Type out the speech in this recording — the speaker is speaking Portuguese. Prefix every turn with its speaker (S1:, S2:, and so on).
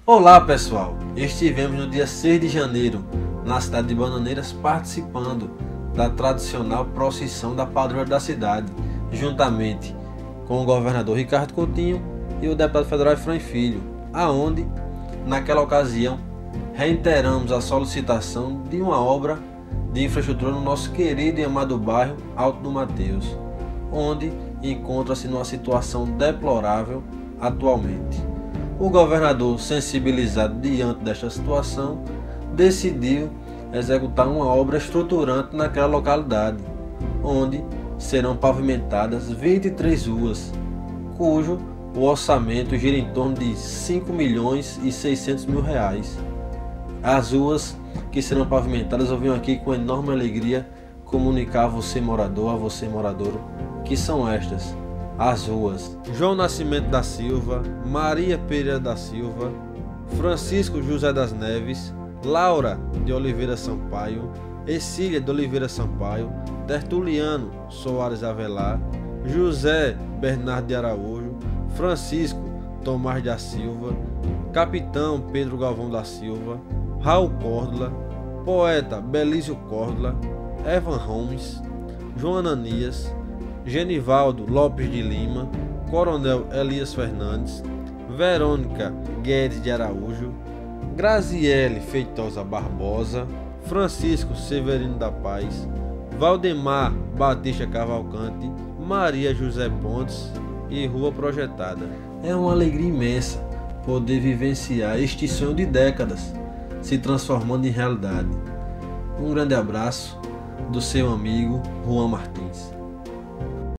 S1: Olá pessoal, estivemos no dia 6 de janeiro na cidade de Bananeiras participando da tradicional procissão da padroeira da cidade, juntamente com o governador Ricardo Coutinho e o deputado federal Efraim Filho, aonde, naquela ocasião, reiteramos a solicitação de uma obra de infraestrutura no nosso querido e amado bairro Alto do Mateus, onde encontra-se numa situação deplorável atualmente. O governador, sensibilizado diante desta situação, decidiu executar uma obra estruturante naquela localidade, onde serão pavimentadas 23 ruas, cujo o orçamento gira em torno de R$ 5.600.000. As ruas que serão pavimentadas, eu venho aqui com enorme alegria comunicar a você morador, a você morador, que são estas: as ruas João Nascimento da Silva, Maria Pereira da Silva, Francisco José das Neves, Laura de Oliveira Sampaio, Ercília de Oliveira Sampaio, Tertuliano Soares Avelar, José Bernardo de Araújo, Francisco Tomás da Silva, Capitão Pedro Galvão da Silva, Raul Córdola, Poeta Belísio Córdola, Evan Holmes, João Ananias, Genivaldo Lopes de Lima, Coronel Elias Fernandes, Verônica Guedes de Araújo, Graziele Feitosa Barbosa, Francisco Severino da Paz, Valdemar Batista Cavalcante, Maria José Pontes e Rua Projetada. É uma alegria imensa poder vivenciar este sonho de décadas se transformando em realidade. Um grande abraço do seu amigo Juan Martins.